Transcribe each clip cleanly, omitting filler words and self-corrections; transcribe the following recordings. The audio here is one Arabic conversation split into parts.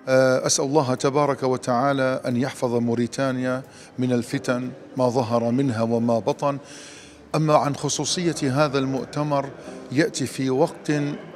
أسأل الله تبارك وتعالى أن يحفظ موريتانيا من الفتن ما ظهر منها وما بطن. أما عن خصوصية هذا المؤتمر، يأتي في وقت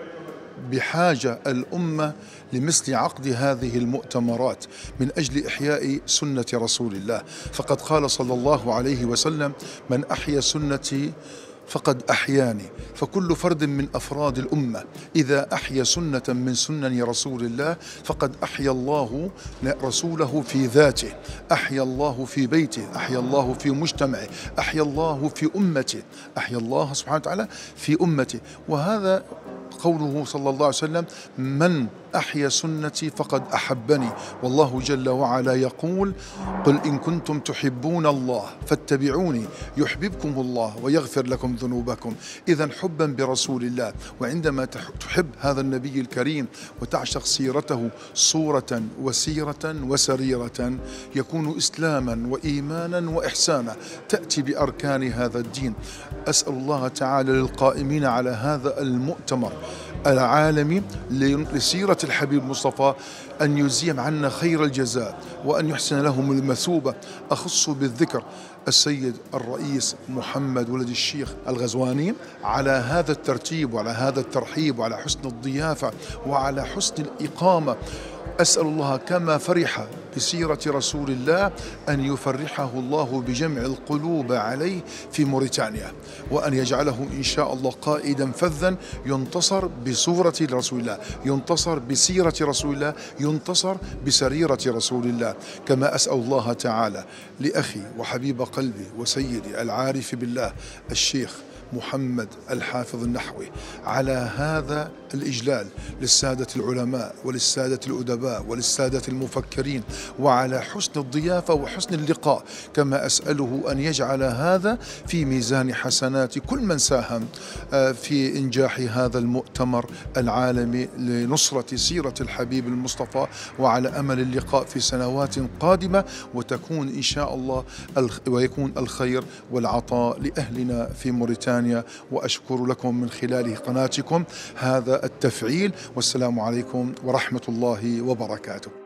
بحاجة الأمة لمثل عقد هذه المؤتمرات من أجل إحياء سنة رسول الله، فقد قال صلى الله عليه وسلم: من أحيا سنتي فقد أحياني. فكل فرد من أفراد الأمة إذا أحيا سنة من سنن رسول الله فقد أحيا الله رسوله في ذاته، أحيا الله في بيته، أحيا الله في مجتمعه، أحيا الله في أمته، أحيا الله سبحانه وتعالى في أمته. وهذا قوله صلى الله عليه وسلم: من أحيا سنتي فقد أحبني. والله جل وعلا يقول: قل إن كنتم تحبون الله فاتبعوني يحببكم الله ويغفر لكم ذنوبكم. إذن حبا برسول الله، وعندما تحب هذا النبي الكريم وتعشق سيرته صورة وسيرة وسريرة، يكون إسلاما وإيمانا وإحسانا، تأتي بأركان هذا الدين. أسأل الله تعالى للقائمين على هذا المؤتمر العالمي لسيرة الحبيب المصطفى أن يجزيهم عنا خير الجزاء وأن يحسن لهم المثوبة. أخص بالذكر السيد الرئيس محمد ولد الشيخ الغزواني على هذا الترتيب وعلى هذا الترحيب وعلى حسن الضيافة وعلى حسن الإقامة. أسأل الله كما فرح بسيرة رسول الله أن يفرحه الله بجمع القلوب عليه في موريتانيا، وأن يجعله إن شاء الله قائدا فذا ينتصر بصورة رسول الله، ينتصر بسيرة رسول الله، ينتصر بسريرة رسول الله. كما أسأل الله تعالى لأخي وحبيب قلبي وسيدي العارف بالله الشيخ محمد الحافظ النحوي على هذا الإجلال للسادة العلماء وللسادة الأدباء وللسادة المفكرين، وعلى حسن الضيافة وحسن اللقاء. كما أسأله أن يجعل هذا في ميزان حسنات كل من ساهم في إنجاح هذا المؤتمر العالمي لنصرة سيرة الحبيب المصطفى، وعلى أمل اللقاء في سنوات قادمة، وتكون إن شاء الله ويكون الخير والعطاء لأهلنا في موريتانيا. وأشكر لكم من خلال قناتكم هذا التفعيل، والسلام عليكم ورحمة الله وبركاته.